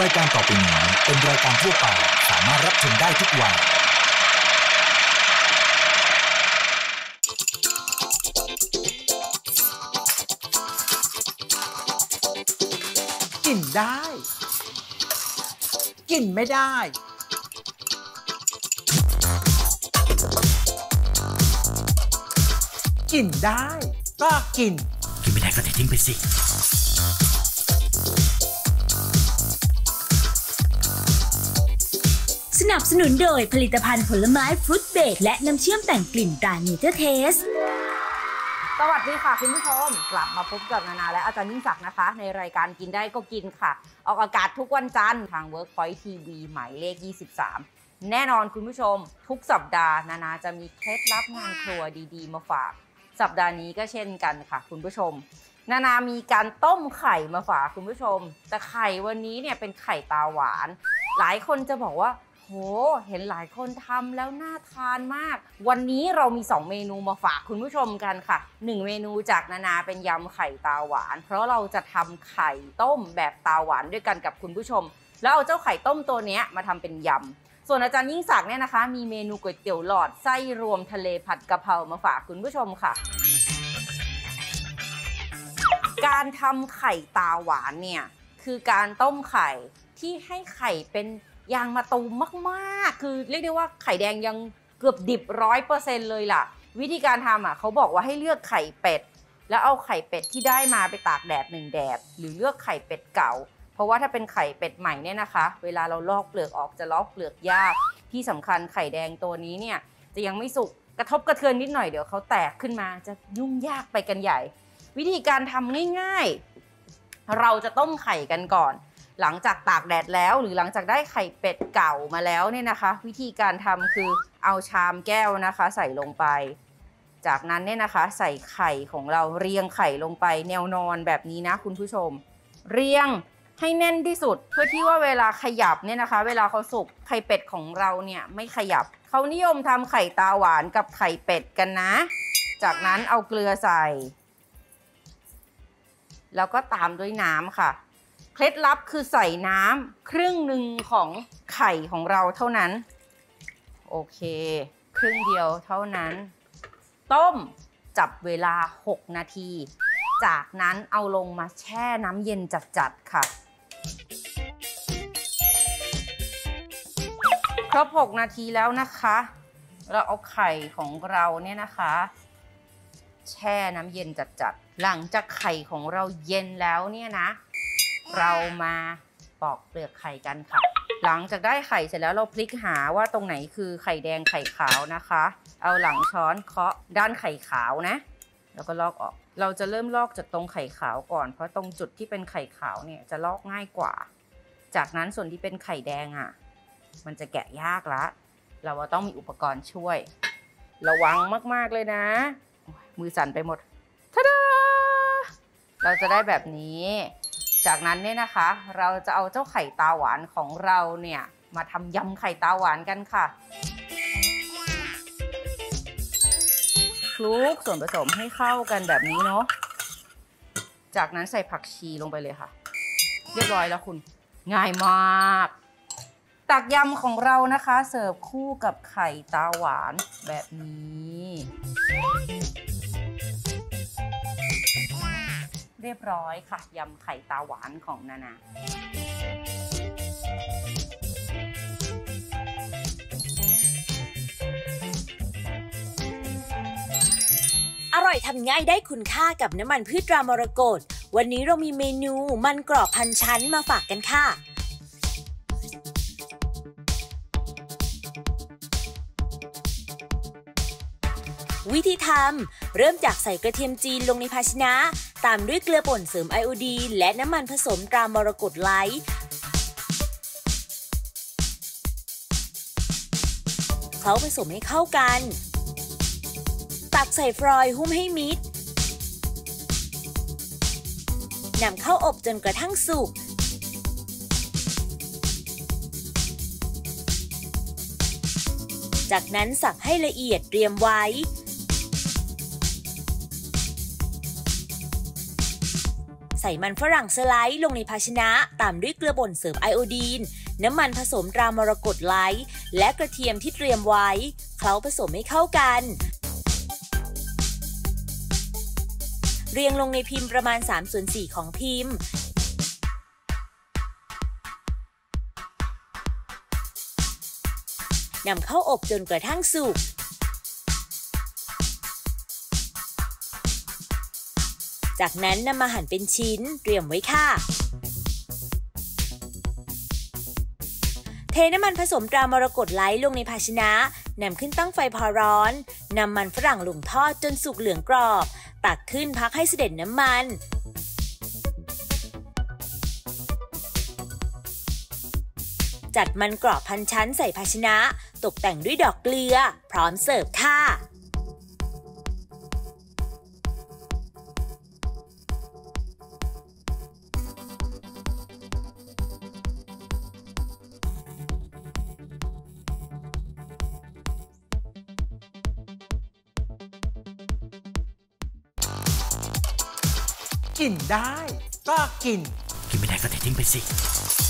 ายการต่อไปนี้เป็นรายการทั่วไปสามารถรับชมได้ทุกวัยกินได้กินไม่ได้กินได้ก็กินไม่ได้ก็ทิ้งไปสิสนับสนุนโดยผลิตภัณฑ์ผลไม้ฟรุตเบรดและน้ำเชื่อมแต่งกลิ่นตราเนเจอร์เทสสวัสดีค่ะคุณผู้ชมกลับมาพบกับนานาและอาจารย์ยิ่งศักดิ์นะคะในรายการกินได้ก็กินค่ะออกอากาศทุกวันจันทร์ทาง Workpoint TV หมายเลข23แน่นอนคุณผู้ชมทุกสัปดาห์นานาจะมีเคล็ดลับงานครัวดีๆมาฝากสัปดาห์นี้ก็เช่นกันค่ะคุณผู้ชมนานามีการต้มไข่มาฝากคุณผู้ชมแต่ไข่วันนี้เนี่ยเป็นไข่ตาหวานหลายคนจะบอกว่าโหเห็นหลายคนทำแล้วน่าทานมากวันนี้เรามี2เมนูมาฝากคุณผู้ชมกันค่ะ1เมนูจากนานาเป็นยำไข่ตาหวานเพราะเราจะทำไข่ต้มแบบตาหวานด้วยกันกับคุณผู้ชมแล้วเอาเจ้าไข่ต้มตัวนี้มาทำเป็นยำส่วนอาจารย์ยิ่งศักดิ์เนี่ยนะคะมีเมนูก๋วยเตี๋ยวหลอดไส้รวมทะเลผัดกะเพรามาฝากคุณผู้ชมค่ะการทำไข่ตาหวานเนี่ยคือการต้มไข่ที่ให้ไข่เป็นยางมะตูมมากๆคือเรียกได้ว่าไข่แดงยังเกือบดิบ 100% เลยล่ะวิธีการทำเขาบอกว่าให้เลือกไข่เป็ดแล้วเอาไข่เป็ดที่ได้มาไปตากแดด1 แดดหรือเลือกไข่เป็ดเก่าเพราะว่าถ้าเป็นไข่เป็ดใหม่เนี่ยนะคะเวลาเราลอกเปลือกออกจะลอกเปลือกยากที่สำคัญไข่แดงตัวนี้เนี่ยจะยังไม่สุกกระทบกระเทือนนิดหน่อยเดี๋ยวเขาแตกขึ้นมาจะยุ่งยากไปกันใหญ่วิธีการทำง่ายๆเราจะต้มไข่กันก่อนหลังจากตากแดดแล้วหรือหลังจากได้ไข่เป็ดเก่ามาแล้วเนี่ยนะคะวิธีการทำคือเอาชามแก้วนะคะใส่ลงไปจากนั้นเนี่ยนะคะใส่ไข่ของเราเรียงไข่ลงไปแนวนอนแบบนี้นะคุณผู้ชมเรียงให้แน่นที่สุดเพื่อที่ว่าเวลาขยับเนี่ยนะคะเวลาเขาสุกไข่เป็ดของเราเนี่ยไม่ขยับเขานิยมทำไข่ตาหวานกับไข่เป็ดกันนะจากนั้นเอาเกลือใส่แล้วก็ตามด้วยน้ำค่ะเคล็ดลับคือใส่น้ำครึ่งหนึ่งของไข่ของเราเท่านั้นโอเคครึ่งเดียวเท่านั้นต้มจับเวลา6 นาทีจากนั้นเอาลงมาแช่น้ำเย็นจัดๆค่ะครบ6 นาทีแล้วนะคะเราเอาไข่ของเราเนี่ยนะคะแช่น้ำเย็นจัดๆหลังจากไข่ของเราเย็นแล้วเนี่ยนะเรามาปอกเปลือกไข่กันค่ะหลังจากได้ไข่เสร็จแล้วเราพลิกหาว่าตรงไหนคือไข่แดงไข่ขาวนะคะเอาหลังช้อนเคาะด้านไข่ขาวนะแล้วก็ลอกออกเราจะเริ่มลอกจากตรงไข่ขาวก่อนเพราะตรงจุดที่เป็นไข่ขาวเนี่ยจะลอกง่ายกว่าจากนั้นส่วนที่เป็นไข่แดงมันจะแกะยากละเราต้องมีอุปกรณ์ช่วยระวังมากๆเลยนะมือสั่นไปหมดทะดาเราจะได้แบบนี้จากนั้นเนี่ยนะคะเราจะเอาเจ้าไข่ตาหวานของเราเนี่ยมาทำยำไข่ตาหวานกันค่ะคลุกส่วนผสมให้เข้ากันแบบนี้เนาะจากนั้นใส่ผักชีลงไปเลยค่ะเรียบร้อยแล้วคุณง่ายมากตักยำของเรานะคะเสิร์ฟคู่กับไข่ตาหวานแบบนี้เรียบร้อยค่ะยำไข่ตาหวานของนานาอร่อยทำง่ายได้คุณค่ากับน้ำมันพืชตรามรกตวันนี้เรามีเมนูมันกรอบพันชั้นมาฝากกันค่ะวิธีทำเริ่มจากใส่กระเทียมจีนลงในภาชนะตามด้วยเกลือป่นเสริมไอโอดีนและน้ำมันผสมตรามรกตไลท์เคล้าผสมให้เข้ากันตักใส่ฟรอยล์หุ้มให้มิดนำเข้าอบจนกระทั่งสุกจากนั้นสับให้ละเอียดเตรียมไว้ใส่มันฝรั่งสไลด์ลงในภาชนะตามด้วยเกลือป่นเสริมไอโอดีนน้ำมันผสมตรามรกตไลท์และกระเทียมที่เตรียมไว้เคล้าผสมให้เข้ากันเรียงลงในพิมพ์ประมาณ 3/4 ของพิมพ์นำเข้าอบจนกระทั่งสุกจากนั้นนำมาหั่นเป็นชิ้นเตรียมไว้ค่ะเทน้ำมันผสมตรามรกตไลท์ลงในภาชนะนำขึ้นตั้งไฟพอร้อนนำมันฝรั่งลงทอดจนสุกเหลืองกรอบตักขึ้นพักให้เสด็จน้ำมันจัดมันกรอบพันชั้นใส่ภาชนะตกแต่งด้วยดอกเกลือพร้อมเสิร์ฟค่ะกินได้ ก็กินกินไม่ได้ก็เททิ้งไปสิ